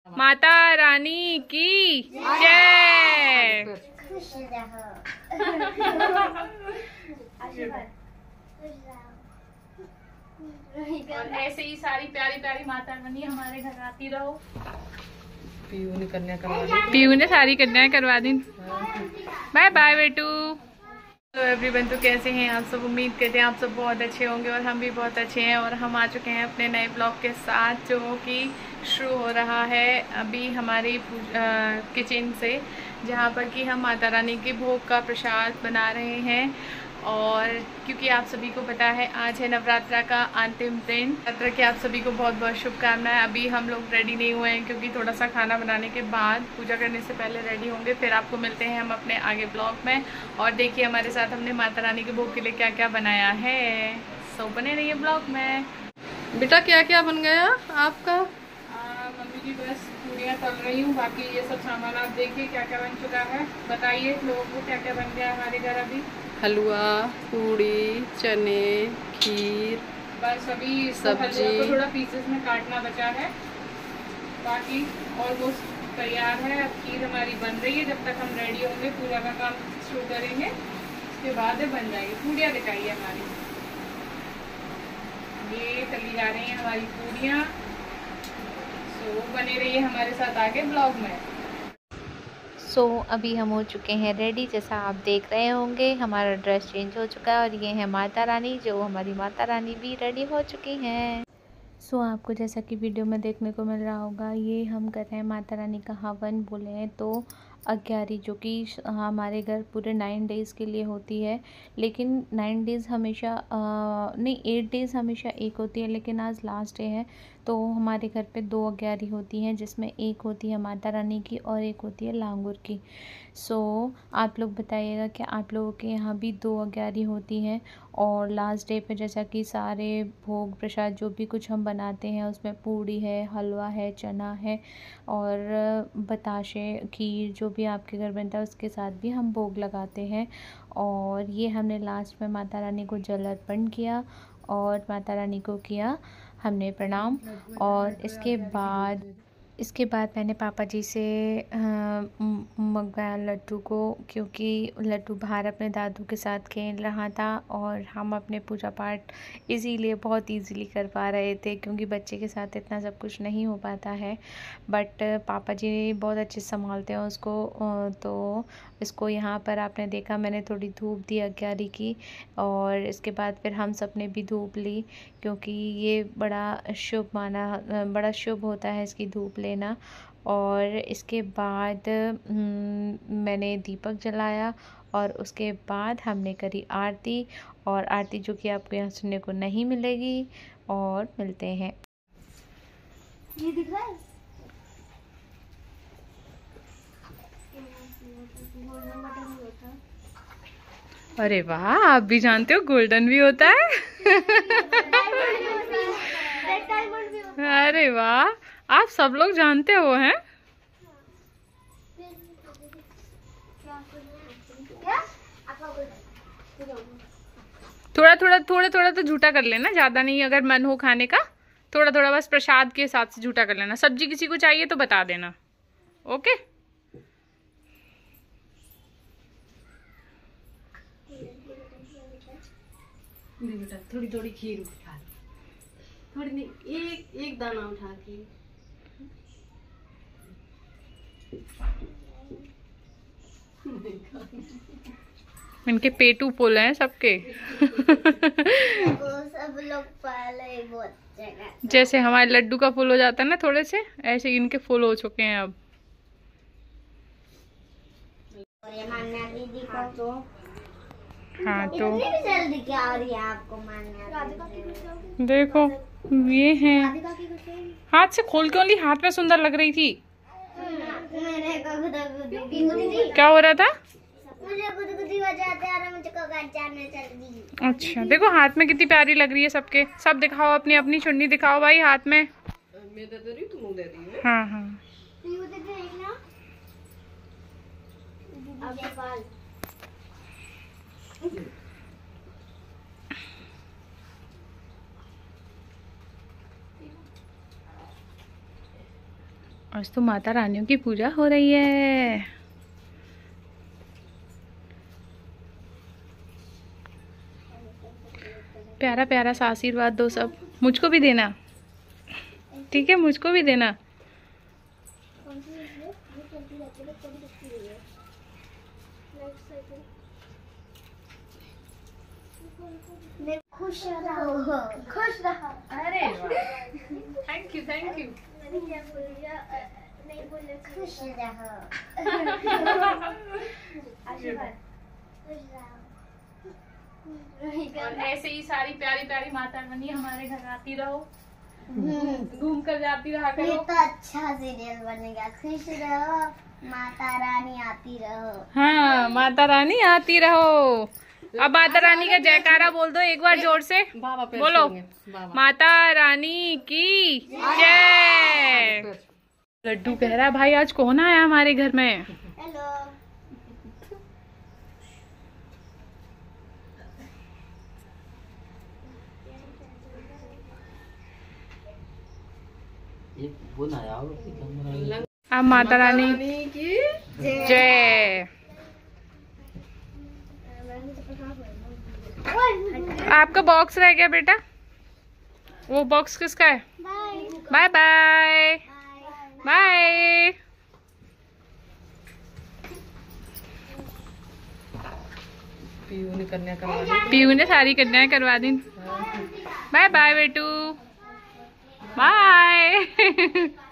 माता रानी की जय। खुश रहो। और ऐसे ही सारी प्यारी प्यारी माता रानी हमारे घर आती रहो। पीयू ने कन्या करवा दी। पीयू ने सारी कन्याएं करवा दी। बाय बाय बेटू। तो एवरीवन, तो कैसे हैं आप सब? उम्मीद करते हैं आप सब बहुत अच्छे होंगे और हम भी बहुत अच्छे हैं। और हम आ चुके हैं अपने नए ब्लॉग के साथ, जो कि शुरू हो रहा है अभी हमारी किचन से, जहाँ पर कि हम माता रानी के भोग का प्रसाद बना रहे हैं। और क्योंकि आप सभी को पता है आज है नवरात्रा का अंतिम दिन, नवरात्रा की आप सभी को बहुत बहुत शुभकामनाएं। अभी हम लोग रेडी नहीं हुए हैं क्योंकि थोड़ा सा खाना बनाने के बाद, पूजा करने से पहले रेडी होंगे। फिर आपको मिलते हैं हम अपने आगे ब्लॉग में। और देखिए हमारे साथ हमने माता रानी के भोग के लिए क्या क्या बनाया है। सो बने रहिए ब्लॉग में। बेटा क्या क्या बन गया आपका? मम्मी जी बस पूड़ियाँ तल रही हूँ, बाकी ये सब सामान आप देखिए क्या क्या बन चुका है। बताइए लोगों को क्या क्या बन गया हमारे घर अभी। हलवा, पूड़ी, चने, खीर, बस अभी सब्जी हलवा को थोड़ा पीसेस में काटना बचा है, बाकी ऑलमोस्ट तैयार है। अब खीर हमारी बन रही है, जब तक हम रेडी होंगे पूजा का काम शुरू करेंगे, उसके बाद बन जाएगी। पूड़ियाँ दिखाइए हमारी, ये तली जा रही हैं हमारी पूड़ियाँ। तो बने रहिए हमारे साथ आगे ब्लॉग में। अभी हम हो चुके हैं रेडी, जैसा आप देख रहे होंगे हमारा ड्रेस चेंज हो चुका है। और ये है माता रानी, जो हमारी माता रानी भी रेडी हो चुकी हैं। आपको जैसा कि वीडियो में देखने को मिल रहा होगा, ये हम कर रहे हैं माता रानी का हवन, बोले हैं तो अग्यारी, जो कि हमारे घर पूरे 9 डेज़ के लिए होती है। लेकिन 9 डेज़ हमेशा नहीं, 8 डेज़ हमेशा एक होती है, लेकिन आज लास्ट डे है तो हमारे घर पे 2 अग्यारी होती हैं, जिसमें एक होती है माता रानी की और एक होती है लांगुर की। आप लोग बताइएगा कि आप लोगों के यहाँ भी 2 अग्यारी होती हैं। और लास्ट डे पे जैसा कि सारे भोग प्रसाद जो भी कुछ हम बनाते हैं, उसमें पूड़ी है, हलवा है, चना है और बताशे, खीर, जो भी आपके घर बनता है उसके साथ भी हम भोग लगाते हैं। और ये हमने लास्ट में माता रानी को जल अर्पण किया और माता रानी को किया हमने प्रणाम। और इसके बाद मैंने पापा जी से मंगवाया लड्डू को, क्योंकि लड्डू बाहर अपने दादू के साथ खेल रहा था और हम अपने पूजा पाठ इजीली बहुत इजीली कर पा रहे थे, क्योंकि बच्चे के साथ इतना सब कुछ नहीं हो पाता है। बट पापा जी बहुत अच्छे संभालते हैं उसको। तो इसको यहाँ पर आपने देखा, मैंने थोड़ी धूप दी अग्यारी की, और इसके बाद फिर हम सब ने भी धूप ली, क्योंकि ये बड़ा शुभ होता है इसकी धूप लेना। और इसके बाद मैंने दीपक जलाया और उसके बाद हमने करी आरती। और आरती जो कि आपको यहाँ सुनने को नहीं मिलेगी, और मिलते हैं। ये दिख रहा है? अरे वाह, आप भी जानते हो गोल्डन भी होता है। अरे वाह, आप सब लोग जानते हो हैं। थोड़ा थोड़ा तो झूठा कर लेना, ज्यादा नहीं। अगर मन हो खाने का थोड़ा थोड़ा बस प्रसाद के हिसाब से झूठा कर लेना। सब्जी किसी को चाहिए तो बता देना, ओके। बेटा थोड़ी थोड़ी खीर उठा, थोड़ी नहीं, एक दाना उठा के। इनके पेटू फुल हैं सबके। सब लोग पहले बहुत जैसे हमारे लड्डू का फुल हो जाता है ना थोड़े से, ऐसे इनके फुल हो चुके हैं अब। हाँ तो जल्दी क्या हो रही है आपको मानना? देखो ये हैं, हाथ से खोल के, ओनली हाथ में सुंदर लग रही थी। क्या हो रहा था? मुझे गुदगुदी हो जाते हैं और मुझको जानने चल गई। अच्छा देखो हाथ में कितनी प्यारी लग रही है सबके। सब दिखाओ, अपनी अपनी चुन्नी दिखाओ भाई हाथ में। मैं दे रही हूँ, तुम दे रही हो। हाँ हाँ आज तो माता रानियों की पूजा हो रही है। प्यारा प्यारा सा आशीर्वाद दो सब, मुझको भी देना, ठीक है? मुझको भी देना। खुश रहो, खुश रहो। अरे थैंक यू थैंक यू। नहीं बोले खुश रहो। आशीर्वाद, खुश रहो। और ऐसे ही सारी प्यारी प्यारी माता रानी हमारे घर आती रहो, घूम कर जाती रहा ये करो। तो अच्छा सीरियल बनेगा। खुश रहो, माता रानी आती रहो। हाँ, माता रानी आती रहो। अब माता रानी का जयकारा बोल दो एक बार जोर से, बाबा पैर बोलो। छूएंगे, बाबा। माता रानी की जय। लड्डू कह रहा है भाई आज कौन आया हमारे घर में? हेलो। अब माता रानी की जय। आपका बॉक्स रह गया बेटा, वो बॉक्स किसका है? Bye bye bye. पीयू ने कन्या करवा दी। पीयू ने सारी कन्याएं करवा दी। बाय बाय बेटू, बाय।